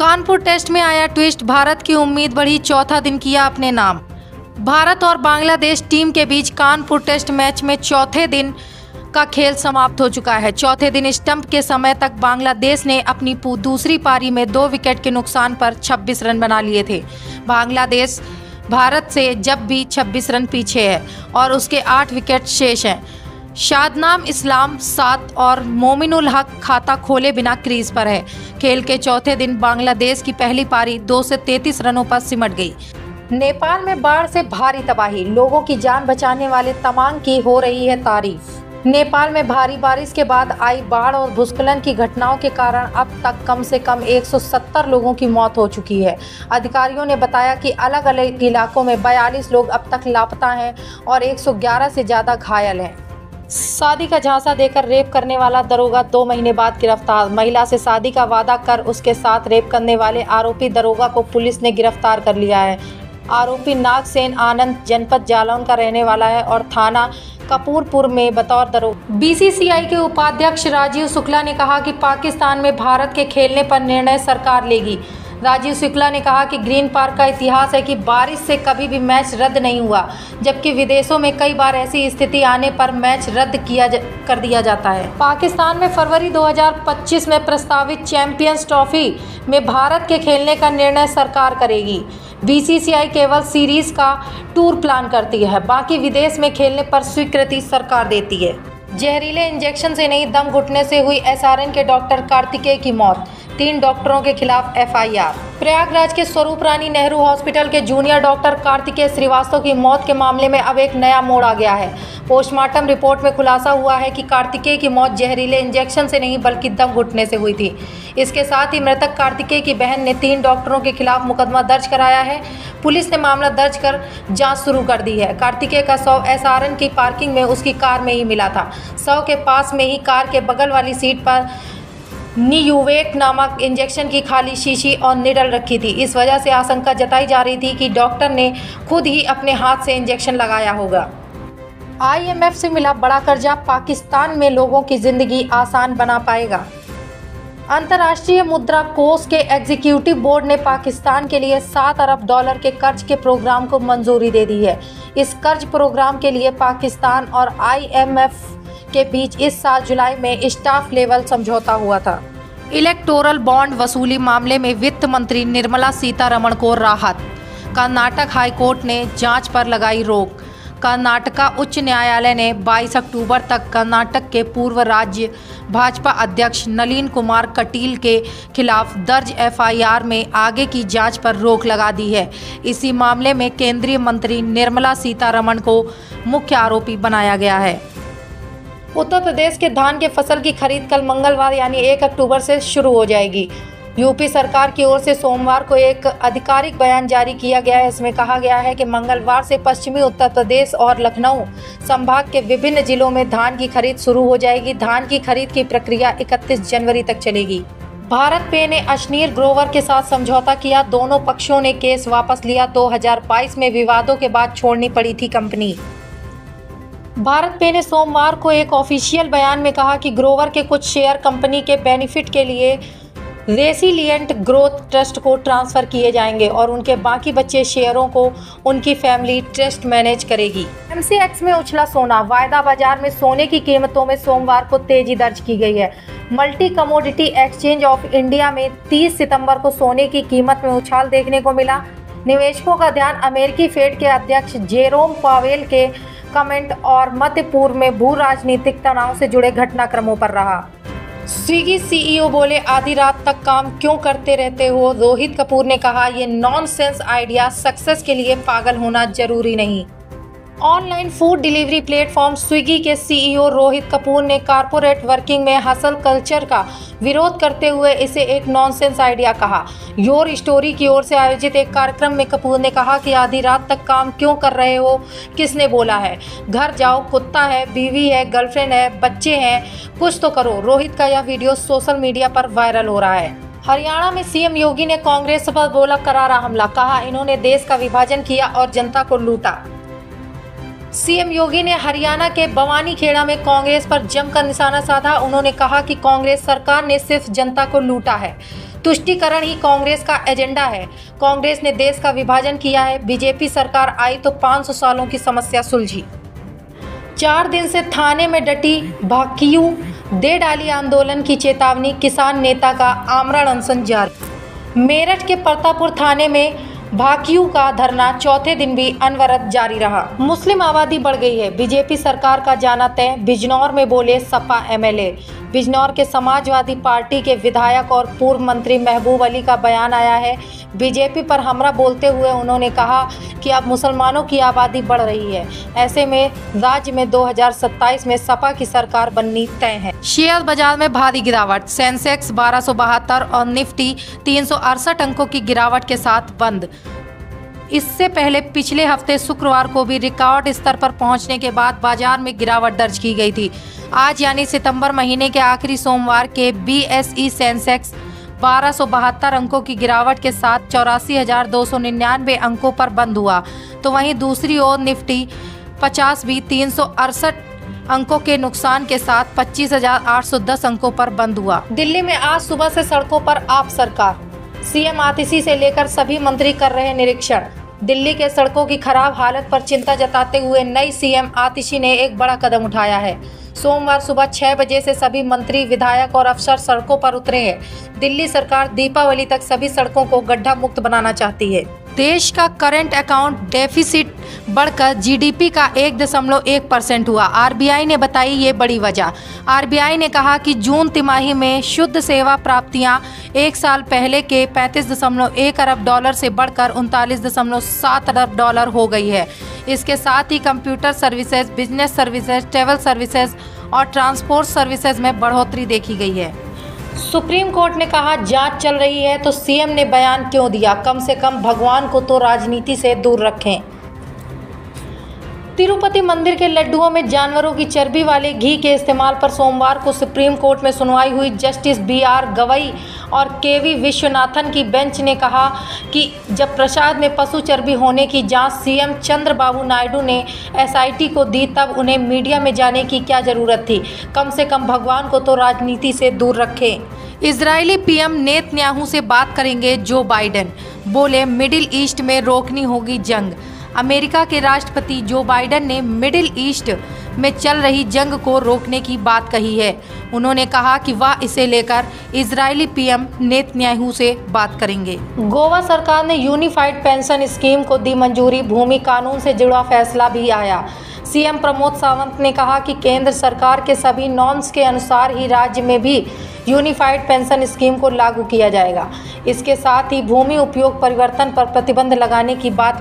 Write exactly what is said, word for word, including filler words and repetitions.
Kanpur test में आया twist, Bharat की उम्मीद बढ़ी, चौथा दिन किया अपने नाम। भारत और बांग्लादेश टीम के बीच कानपुर टेस्ट मैच में चौथे दिन का खेल समाप्त हो चुका है। चौथे दिन स्टंप के समय तक बांग्लादेश ने अपनी दूसरी पारी में दो विकेट के नुकसान पर छब्बीस रन बना लिए थे। बांग्लादेश भारत से जब भी छब्बीस रन पीछे है और उसके आठ विकेट शेष हैं। शादनाम इस्लाम सात और मोमिनुल हक खाता खोले बिना क्रीज पर है। खेल के चौथे दिन बांग्लादेश की पहली पारी दो से तैंतीस रनों पर सिमट गई। नेपाल में बाढ़ से भारी तबाही, लोगों की जान बचाने वाले तमांग की हो रही है तारीफ। नेपाल में भारी बारिश के बाद आई बाढ़ और भूस्खलन की घटनाओं के कारण अब तक कम से कम एक सौ सत्तर लोगों की मौत हो चुकी है। अधिकारियों ने बताया कि अलग अलग इलाकों में बयालीस लोग अब तक लापता हैं और एक सौ ग्यारह से ज़्यादा घायल हैं। शादी का झांसा देकर रेप करने वाला दरोगा दो महीने बाद गिरफ्तार। महिला से शादी का वादा कर उसके साथ रेप करने वाले आरोपी दरोगा को पुलिस ने गिरफ्तार कर लिया है। आरोपी नागसेन आनंद जनपद जालौन का रहने वाला है और थाना कपूरपुर में बतौर दरोगा। बीसीसीआई के उपाध्यक्ष राजीव शुक्ला ने कहा कि पाकिस्तान में भारत के खेलने पर निर्णय सरकार लेगी। राजीव शुक्ला ने कहा कि ग्रीन पार्क का इतिहास है कि बारिश से कभी भी मैच रद्द नहीं हुआ, जबकि विदेशों में कई बार ऐसी स्थिति आने पर मैच रद्द किया कर दिया जाता है। पाकिस्तान में फरवरी दो हज़ार पच्चीस में प्रस्तावित चैंपियंस ट्रॉफी में भारत के खेलने का निर्णय सरकार करेगी। बीसीसीआई केवल सीरीज का टूर प्लान करती है, बाकी विदेश में खेलने पर स्वीकृति सरकार देती है। जहरीले इंजेक्शन से नहीं, दम घुटने से हुई एसआरएन के डॉक्टर कार्तिकेय की मौत, तीन डॉक्टरों के खिलाफ एफआईआर। प्रयागराज के स्वरूप रानी नेहरू हॉस्पिटल के जूनियर डॉक्टर कार्तिकेय श्रीवास्तव की मौत के मामले में अब एक नया मोड़ आ गया है। पोस्टमार्टम रिपोर्ट में खुलासा हुआ है कि कार्तिकेय की मौत जहरीले इंजेक्शन से नहीं बल्कि दम घुटने से हुई थी। इसके साथ ही मृतक कार्तिकेय की बहन ने तीन डॉक्टरों के खिलाफ मुकदमा दर्ज कराया है। पुलिस ने मामला दर्ज कर जांच शुरू कर दी है। कार्तिकेय का शव एसआरएन की पार्किंग में उसकी कार में ही मिला था। शव के पास में ही कार के बगल वाली सीट पर नियुवेक नामक इंजेक्शन की खाली शीशी और निडल रखी थी। इस वजह से आशंका जताई जा रही थी कि डॉक्टर ने खुद ही अपने हाथ से इंजेक्शन लगाया होगा। आईएमएफ से मिला बड़ा कर्जा, पाकिस्तान में लोगों की जिंदगी आसान बना पाएगा। अंतर्राष्ट्रीय मुद्रा कोष के एग्जीक्यूटिव बोर्ड ने पाकिस्तान के लिए सात अरब डॉलर के कर्ज के प्रोग्राम को मंजूरी दे दी है। इस कर्ज प्रोग्राम के लिए पाकिस्तान और आईएमएफ के बीच इस साल जुलाई में स्टाफ लेवल समझौता हुआ था। इलेक्टोरल बॉन्ड वसूली मामले में वित्त मंत्री निर्मला सीतारमण को राहत। कर्नाटक हाईकोर्ट ने जांच पर लगाई रोक। कर्नाटका उच्च न्यायालय ने बाईस अक्टूबर तक कर्नाटक के पूर्व राज्य भाजपा अध्यक्ष नलीन कुमार कटील के खिलाफ दर्ज एफआईआर में आगे की जांच पर रोक लगा दी है। इसी मामले में केंद्रीय मंत्री निर्मला सीतारमण को मुख्य आरोपी बनाया गया है। उत्तर प्रदेश के धान के फसल की खरीद कल मंगलवार यानी एक अक्टूबर से शुरू हो जाएगी। यूपी सरकार की ओर से सोमवार को एक आधिकारिक बयान जारी किया गया है। इसमें कहा गया है कि मंगलवार से पश्चिमी उत्तर प्रदेश और लखनऊ संभाग के विभिन्न जिलों में धान की खरीद शुरू हो जाएगी। धान की खरीद की प्रक्रिया इकतीस जनवरी तक चलेगी। भारत पे ने अशनीर ग्रोवर के साथ समझौता किया। दोनों पक्षों ने केस वापस लिया। दो हज़ार बाईस में विवादों के बाद छोड़नी पड़ी थी कंपनी। भारत पे ने सोमवार को एक ऑफिशियल बयान में कहा कि ग्रोवर के कुछ शेयर कंपनी के बेनिफिट के लिए रेसिलिएंट ग्रोथ ट्रस्ट को ट्रांसफ़र किए जाएंगे और उनके बाकी बचे शेयरों को उनकी फैमिली ट्रस्ट मैनेज करेगी। एमसीएक्स में उछला सोना, वायदा बाजार में सोने की कीमतों में सोमवार को तेजी दर्ज की गई है। Multi commodity exchange of India में तीस सितंबर को सोने की कीमत में उछाल देखने को मिला। निवेशकों का ध्यान अमेरिकी फेड के अध्यक्ष जेरोम पावेल के कमेंट और मध्य पूर्व में भू राजनीतिक तनाव से जुड़े घटनाक्रमों पर रहा। स्विगी सीईओ बोले, आधी रात तक काम क्यों करते रहते हो। रोहित कपूर ने कहा, ये नॉनसेंस आइडिया, सक्सेस के लिए पागल होना जरूरी नहीं। Online food delivery platform Swiggy के सीईओ रोहित कपूर ने कारपोरेट वर्किंग में हसल कल्चर का विरोध करते हुए इसे एक नॉनसेंस आइडिया कहा। योर स्टोरी की ओर से आयोजित एक कार्यक्रम में कपूर ने कहा कि आधी रात तक काम क्यों कर रहे हो, किसने बोला है। घर जाओ, कुत्ता है, बीवी है, गर्लफ्रेंड है, बच्चे हैं, कुछ तो करो। रोहित का यह वीडियो सोशल मीडिया पर वायरल हो रहा है। हरियाणा में सीएम योगी ने कांग्रेस पर बोला करारा हमला। कहा, इन्होंने देश का विभाजन किया और जनता को लूटा। सीएम योगी ने हरियाणा के बवानीखेड़ा में कांग्रेस पर जमकर निशाना साधा। उन्होंने कहा कि कांग्रेस सरकार ने सिर्फ जनता को लूटा है। तुष्टीकरण ही कांग्रेस का एजेंडा है। कांग्रेस ने देश का विभाजन किया है। बीजेपी सरकार आई तो पाँच सौ सालों की समस्या सुलझी। चार दिन से थाने में डटी भाकियू, दे डाली आंदोलन की चेतावनी, किसान नेता का आमरण अनशन जारी। मेरठ के परतापुर थाने में भाकियू का धरना चौथे दिन भी अनवरत जारी रहा। मुस्लिम आबादी बढ़ गई है, बीजेपी सरकार का जाना तय, बिजनौर में बोले सपा एमएलए। बिजनौर के समाजवादी पार्टी के विधायक और पूर्व मंत्री महबूब अली का बयान आया है। बीजेपी पर हमला बोलते हुए उन्होंने कहा कि अब मुसलमानों की आबादी बढ़ रही है, ऐसे में राज्य में दो हज़ार सत्ताईस में सपा की सरकार बननी तय है। शेयर बाजार में भारी गिरावट, सेंसेक्स बारह सौ बहत्तर और निफ्टी तीन सौ अड़सठ अंकों की गिरावट के साथ बंद। इससे पहले पिछले हफ्ते शुक्रवार को भी रिकॉर्ड स्तर पर पहुंचने के बाद बाजार में गिरावट दर्ज की गई थी। आज यानी सितंबर महीने के आखिरी सोमवार के बीएसई सेंसेक्स बारह सौ बहत्तर अंकों की गिरावट के साथ चौरासी हजार दो सौ निन्यानवे अंकों पर बंद हुआ, तो वहीं दूसरी ओर निफ्टी पचास भी तीन सौ अड़सठ अंकों के नुकसान के साथ पच्चीस हजार आठ सौ दस अंकों पर बंद हुआ। दिल्ली में आज सुबह से सड़कों पर आप सरकार, सीएम आतिशी से लेकर सभी मंत्री कर रहे निरीक्षण। दिल्ली के सड़कों की खराब हालत पर चिंता जताते हुए नई सीएम आतिशी ने एक बड़ा कदम उठाया है। सोमवार सुबह छह बजे से सभी मंत्री, विधायक और अफसर सड़कों पर उतरे हैं। दिल्ली सरकार दीपावली तक सभी सड़कों को गड्ढा मुक्त बनाना चाहती है। देश का करंट अकाउंट डेफिसिट बढ़कर जीडीपी का एक दशमलव एक परसेंट हुआ। आरबीआई ने बताई ये बड़ी वजह। आरबीआई ने कहा कि जून तिमाही में शुद्ध सेवा प्राप्तियां एक साल पहले के पैंतीस दशमलव एक अरब डॉलर से बढ़कर उनतालीस दशमलव सात अरब डॉलर हो गई है। इसके साथ ही computer services, business services, travel services और ट्रांसपोर्ट सर्विसेज में बढ़ोतरी देखी गई है। सुप्रीम कोर्ट ने कहा जांच चल रही है तो सीएम ने बयान क्यों दिया, कम से कम भगवान को तो राजनीति से दूर रखें। तिरुपति मंदिर के लड्डुओं में जानवरों की चर्बी वाले घी के इस्तेमाल पर सोमवार को सुप्रीम कोर्ट में सुनवाई हुई। जस्टिस बी आर गवई और के वी विश्वनाथन की बेंच ने कहा कि जब प्रसाद में पशु चर्बी होने की जांच सीएम चंद्रबाबू नायडू ने एसआईटी को दी, तब उन्हें मीडिया में जाने की क्या जरूरत थी। कम से कम भगवान को तो राजनीति से दूर रखें। इजरायली पीएम नेतन्याहू से बात करेंगे जो बाइडेन, बोले मिडिल ईस्ट में रोकनी होगी जंग। अमेरिका के राष्ट्रपति जो बाइडेन ने मिडिल ईस्ट में चल रही जंग को रोकने की बात कही है। उन्होंने कहा कि वह इसे लेकर इजरायली पीएम नेतन्याहू से बात करेंगे। गोवा सरकार ने यूनिफाइड पेंशन स्कीम को दी मंजूरी, भूमि कानून से जुड़ा फैसला भी आया। सीएम प्रमोद सावंत ने कहा कि केंद्र सरकार के सभी नॉर्म्स के अनुसार ही राज्य में भी यूनिफाइड पेंशन स्कीम को लागू किया जाएगा। इसके साथ ही भूमि उपयोग परिवर्तन पर प्रतिबंध लगाने की बात